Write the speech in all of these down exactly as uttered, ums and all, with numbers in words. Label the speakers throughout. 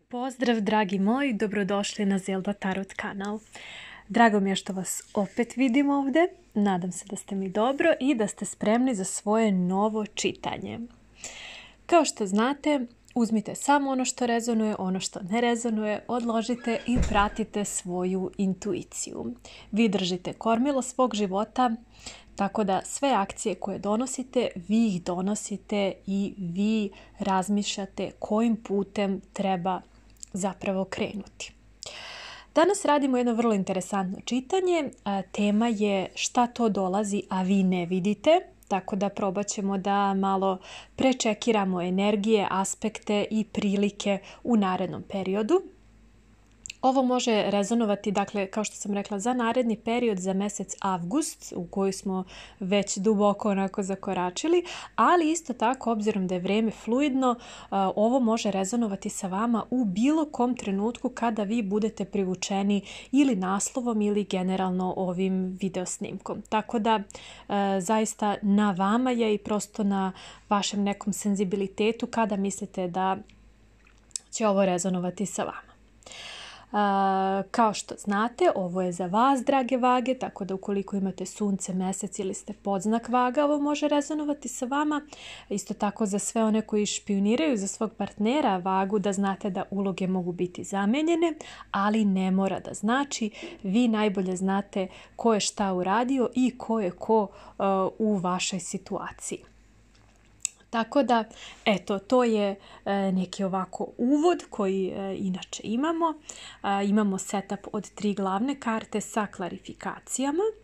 Speaker 1: Pozdrav dragi moji, dobrodošli na Zelda Tarot kanal. Drago mi je što vas opet vidim ovdje, nadam se da ste mi dobro i da ste spremni za svoje novo čitanje. Kao što znate, uzmite samo ono što rezonuje, ono što ne rezonuje, odložite i pratite svoju intuiciju. Vi držite kormilo svog života, tako da sve akcije koje donosite, vi ih donosite i vi razmišljate kojim putem treba zapravo krenuti. Danas radimo jedno vrlo interesantno čitanje. Tema je šta to dolazi, a vi ne vidite. Tako da probat ćemo da malo prečekiramo energije, aspekte i prilike u narednom periodu. Ovo može rezonovati, dakle, kao što sam rekla, za naredni period, za mjesec avgust, u koji smo već duboko onako zakoračili, ali isto tako, obzirom da je vrijeme fluidno, ovo može rezonovati sa vama u bilo kom trenutku kada vi budete privučeni ili naslovom ili generalno ovim videosnimkom. Tako da, zaista na vama je i prosto na vašem nekom senzibilitetu kada mislite da će ovo rezonovati sa vama. Uh, kao što znate, ovo je za vas, drage vage, tako da ukoliko imate sunce, mjesec ili ste podznak vaga, ovo može rezonovati sa vama. Isto tako za sve one koji špijuniraju za svog partnera vagu, da znate da uloge mogu biti zamijenjene, ali ne mora da znači. Vi najbolje znate ko je šta uradio i ko je ko uh, u vašoj situaciji. Tako da, eto, to je e, neki ovako uvod koji e, inače imamo. E, imamo setup od tri glavne karte sa klarifikacijama. E,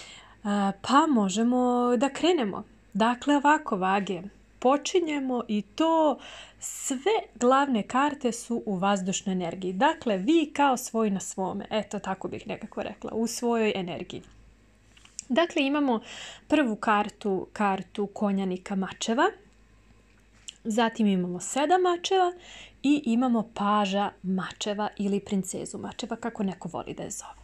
Speaker 1: pa možemo da krenemo. Dakle, ovako vage, počinjemo i to sve glavne karte su u vazdušnoj energiji. Dakle, vi kao svoj na svome. Eto, tako bih nekako rekla, u svojoj energiji. Dakle, imamo prvu kartu, kartu konjanika mačeva. Zatim imamo sedam mačeva i imamo paža mačeva ili princezu mačeva, kako neko voli da je zove.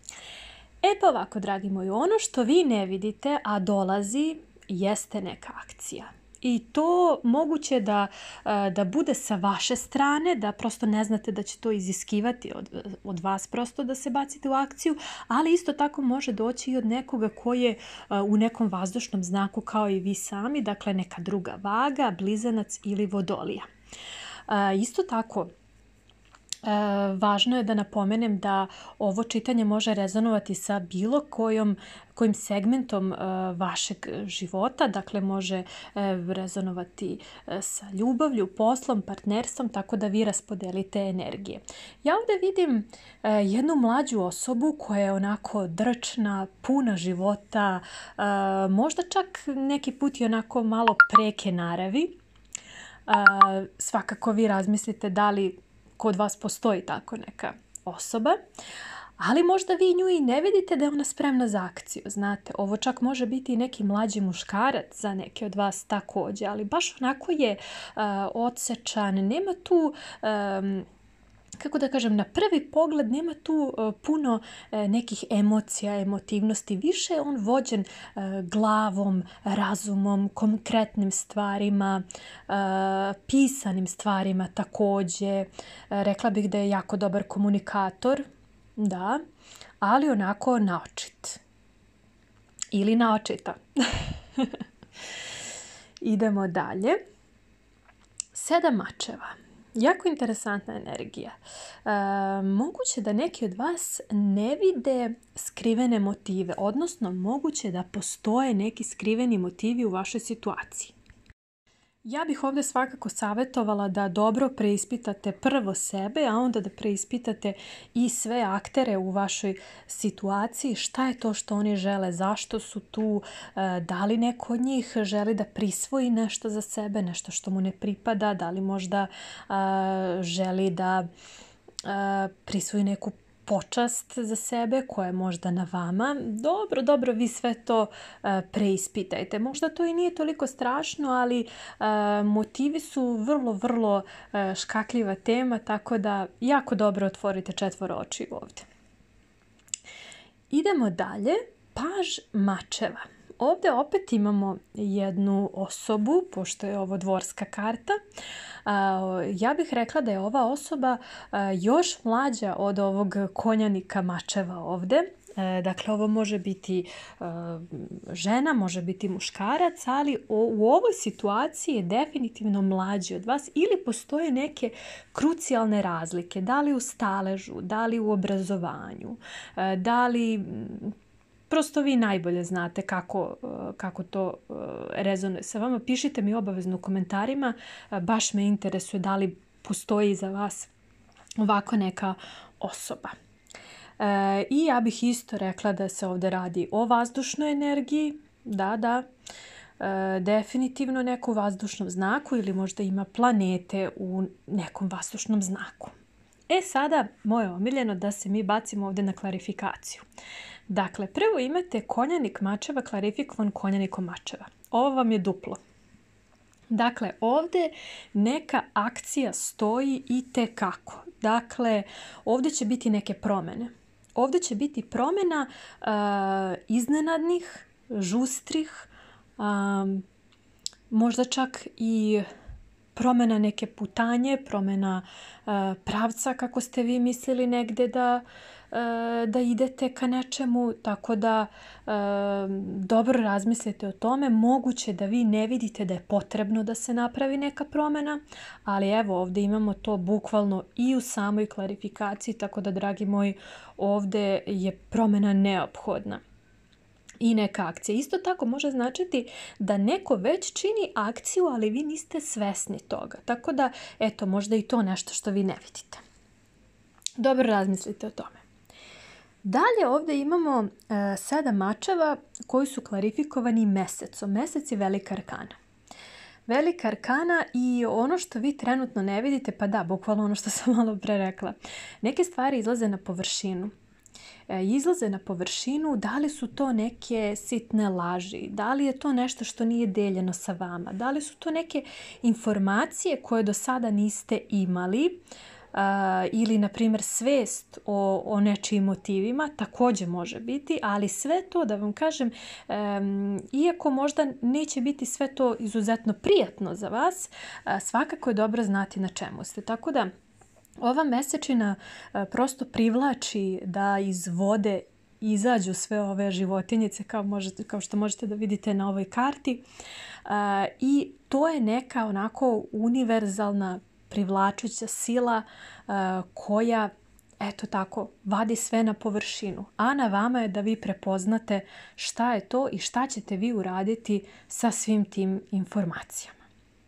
Speaker 1: E pa ovako, dragi moji, ono što vi ne vidite, a dolazi, jeste neka akcija. I to moguće da, da bude sa vaše strane, da prosto ne znate da će to iziskivati od, od vas prosto da se bacite u akciju, ali isto tako može doći i od nekoga koji je u nekom vazdušnom znaku kao i vi sami, dakle neka druga vaga, blizanac ili vodolija. Isto tako, E, važno je da napomenem da ovo čitanje može rezonovati sa bilo kojom, kojim segmentom e, vašeg života, dakle može e, rezonovati e, sa ljubavlju, poslom, partnerstvom, tako da vi raspodelite energije. Ja ovdje vidim e, jednu mlađu osobu koja je onako drčna, puna života, e, možda čak neki put i onako malo preke naravi. E, svakako vi razmislite da li kod vas postoji tako neka osoba, ali možda vi nju i ne vidite da je ona spremna za akciju. Znate, ovo čak može biti i neki mlađi muškarac za neke od vas također, ali baš onako je uh, odsečan, nema tu... Um, kako da kažem, na prvi pogled nema tu uh, puno uh, nekih emocija, emotivnosti. Više je on vođen uh, glavom, razumom, konkretnim stvarima, uh, pisanim stvarima također. Uh, rekla bih da je jako dobar komunikator, da, ali onako naočit. Ili naočita. Idemo dalje. Sedam mačeva. Jako interesantna energija. E, moguće da neki od vas ne vide skrivene motive, odnosno moguće da postoje neki skriveni motivi u vašoj situaciji. Ja bih ovdje svakako savjetovala da dobro preispitate prvo sebe, a onda da preispitate i sve aktere u vašoj situaciji. Šta je to što oni žele, zašto su tu, da li neko od njih želi da prisvoji nešto za sebe, nešto što mu ne pripada, da li možda želi da prisvoji neku počast za sebe koja je možda na vama. Dobro, dobro, vi sve to uh, preispitajte. Možda to i nije toliko strašno, ali uh, motivi su vrlo, vrlo uh, škakljiva tema, tako da jako dobro otvorite četvoro očiju ovdje. Idemo dalje. Paž mačeva. ovdje opet imamo jednu osobu, pošto je ovo dvorska karta. Ja bih rekla da je ova osoba još mlađa od ovog konjanika mačeva ovdje. Dakle, ovo može biti žena, može biti muškarac, ali u ovoj situaciji je definitivno mlađi od vas ili postoje neke krucijalne razlike, da li u staležu, da li u obrazovanju, da li... Prosto vi najbolje znate kako, kako to rezonuje sa vama. Pišite mi obavezno u komentarima. Baš me interesuje da li postoji za vas ovako neka osoba. E, I ja bih isto rekla da se ovdje radi o vazdušnoj energiji. Da, da. E, definitivno neko u vazdušnom znaku ili možda ima planete u nekom vazdušnom znaku. E sada, moje omiljeno da se mi bacimo ovdje na klarifikaciju. Dakle, prvo imate konjanik mačeva klarifikovan konjanikom mačeva. Ovo vam je duplo. Dakle, ovdje neka akcija stoji i tekako. Dakle, ovdje će biti neke promjene. Ovdje će biti promjena uh, iznenadnih, žustrih, um, možda čak i promjena neke putanje, promjena uh, pravca kako ste vi mislili negdje da, uh, da idete ka nečemu. Tako da uh, dobro razmislite o tome. Moguće da vi ne vidite da je potrebno da se napravi neka promjena, ali evo ovdje imamo to bukvalno i u samoj klarifikaciji, tako da dragi moji, ovdje je promjena neophodna. I neka akcija. Isto tako može značiti da neko već čini akciju, ali vi niste svesni toga. Tako da, eto, možda i to nešto što vi ne vidite. Dobro razmislite o tome. Dalje ovdje imamo e, sedam mačeva koji su klarifikovani mesecom. Mesec je velika arkana. Velika arkana i ono što vi trenutno ne vidite, pa da, bukvalno ono što sam malo pre rekla. Neke stvari izlaze na površinu. Izlaze na površinu, da li su to neke sitne laži, da li je to nešto što nije deljeno sa vama, da li su to neke informacije koje do sada niste imali uh, ili, na primjer, svest o, o nečijim motivima, također može biti, ali sve to, da vam kažem, um, iako možda neće biti sve to izuzetno prijatno za vas, uh, svakako je dobro znati na čemu ste. Tako da, ova mesečina prosto privlači da iz vode izađu sve ove životinjice kao, možete, kao što možete da vidite na ovoj karti. I to je neka onako univerzalna privlačuća sila koja, eto tako, vadi sve na površinu. A na vama je da vi prepoznate šta je to i šta ćete vi uraditi sa svim tim informacijama.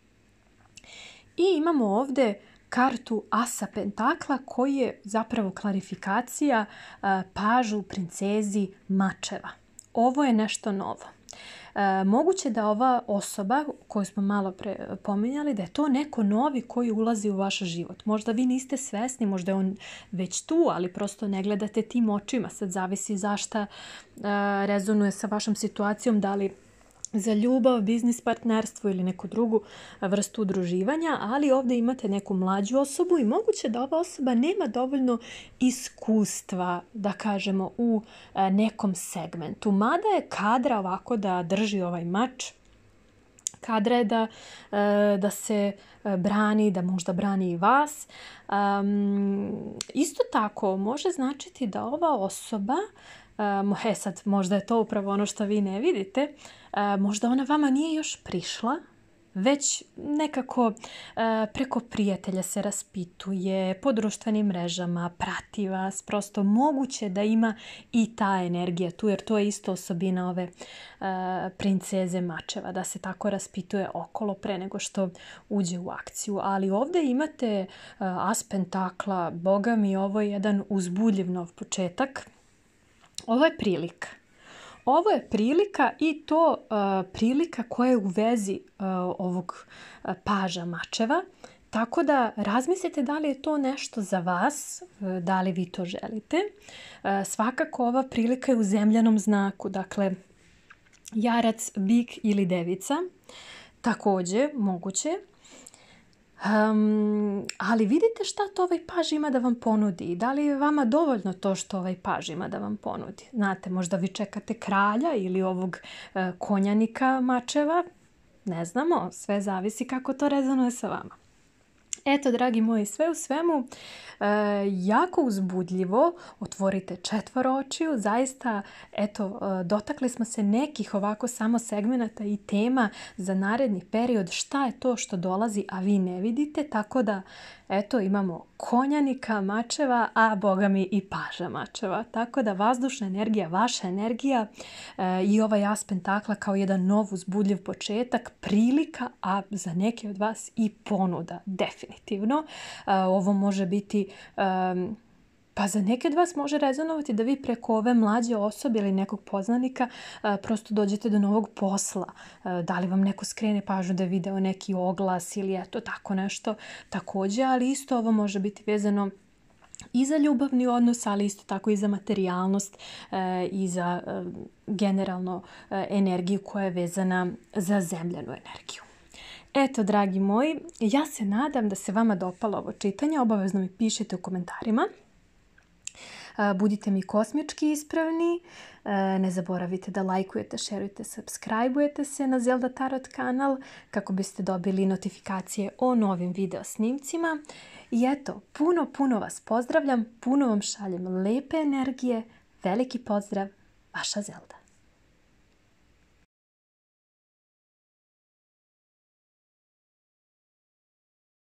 Speaker 1: I imamo ovdje kartu Asa Pentakla koji je zapravo klarifikacija uh, pažu princezi mačeva. Ovo je nešto novo. Uh, moguće da ova osoba koju smo malo pre pominjali, da je to neko novi koji ulazi u vaš život. Možda vi niste svesni, možda je on već tu, ali prosto ne gledate tim očima. Sad zavisi zašta uh, rezonuje sa vašom situacijom, da li za ljubav, biznis partnerstvo ili neku drugu vrstu udruživanja, ali ovdje imate neku mlađu osobu i moguće da ova osoba nema dovoljno iskustva, da kažemo, u nekom segmentu. Mada je kadra ovako da drži ovaj mač, kadra je da, da se brani, da možda brani i vas. Um, isto tako može značiti da ova osoba, Um, e sad, možda je to upravo ono što vi ne vidite, uh, možda ona vama nije još prišla, već nekako uh, preko prijatelja se raspituje, po društvenim mrežama, prati vas, prosto moguće da ima i ta energija tu, jer to je isto osobina ove uh, princeze mačeva, da se tako raspituje okolo pre nego što uđe u akciju. Ali ovdje imate uh, As Pentakla, boga mi, ovo je jedan uzbudljiv nov početak. Ovo je prilika. Ovo je prilika i to uh, prilika koja je u vezi uh, ovog uh, paža mačeva. Tako da razmislite da li je to nešto za vas, uh, da li vi to želite. Uh, svakako ova prilika je u zemljanom znaku, dakle jarac, bik ili devica. Također moguće. Um, ali vidite šta to ovaj paž ima da vam ponudi. Da li je vama dovoljno to što ovaj paž ima da vam ponudi? Znate, možda vi čekate kralja ili ovog uh, konjanika mačeva. Ne znamo, sve zavisi kako to rezonuje sa vama. Eto, dragi moji, sve u svemu, e, jako uzbudljivo, otvorite četvoro očiju, zaista, eto, e, dotakli smo se nekih ovako samo segmenata i tema za naredni period, šta je to što dolazi, a vi ne vidite, tako da, eto, imamo konjanika mačeva, a boga mi i paža mačeva, tako da vazdušna energija, vaša energija e, i ovaj as pentakla kao jedan nov uzbudljiv početak, prilika, a za neke od vas i ponuda, definitivno. Definitivno. Ovo može biti, pa za neke od vas može rezonovati da vi preko ove mlađe osobe ili nekog poznanika prosto dođete do novog posla. Da li vam neko skrene pažnju da je video neki oglas ili eto tako nešto također, ali isto ovo može biti vezano i za ljubavni odnos, ali isto tako i za materijalnost e, i za e, generalno e, energiju koja je vezana za zemljanu energiju. Eto, dragi moji, ja se nadam da se vama dopalo ovo čitanje. Obavezno mi pišite u komentarima. Budite mi kosmički ispravni. Ne zaboravite da lajkujete, šerujete, subscribe-ujete se na Zelda Tarot kanal kako biste dobili notifikacije o novim video snimcima. I eto, puno, puno vas pozdravljam, puno vam šaljem lepe energije. Veliki pozdrav, vaša Zelda.